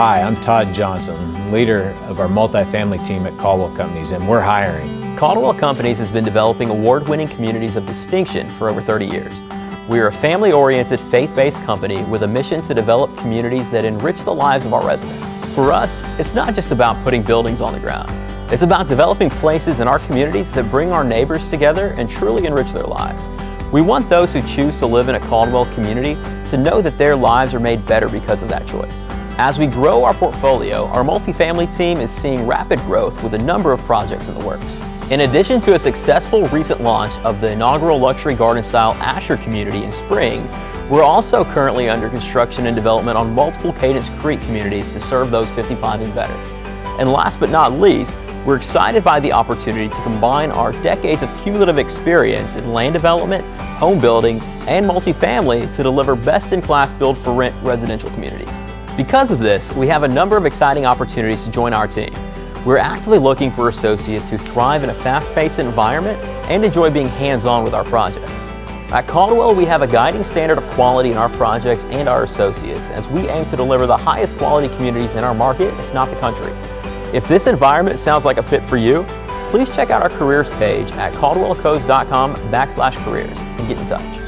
Hi, I'm Todd Johnson, leader of our multifamily team at Caldwell Companies, and we're hiring. Caldwell Companies has been developing award-winning communities of distinction for over 30 years. We are a family-oriented, faith-based company with a mission to develop communities that enrich the lives of our residents. For us, it's not just about putting buildings on the ground. It's about developing places in our communities that bring our neighbors together and truly enrich their lives. We want those who choose to live in a Caldwell community to know that their lives are made better because of that choice. As we grow our portfolio, our multifamily team is seeing rapid growth with a number of projects in the works. In addition to a successful recent launch of the inaugural luxury garden-style Asher community in spring, we're also currently under construction and development on multiple Cadence Creek communities to serve those 55 and better. And last but not least, we're excited by the opportunity to combine our decades of cumulative experience in land development, home building, and multifamily to deliver best-in-class build-for-rent residential communities. Because of this, we have a number of exciting opportunities to join our team. We're actively looking for associates who thrive in a fast-paced environment and enjoy being hands-on with our projects. At Caldwell, we have a guiding standard of quality in our projects and our associates as we aim to deliver the highest quality communities in our market, if not the country. If this environment sounds like a fit for you, please check out our careers page at caldwellcos.com/careers and get in touch.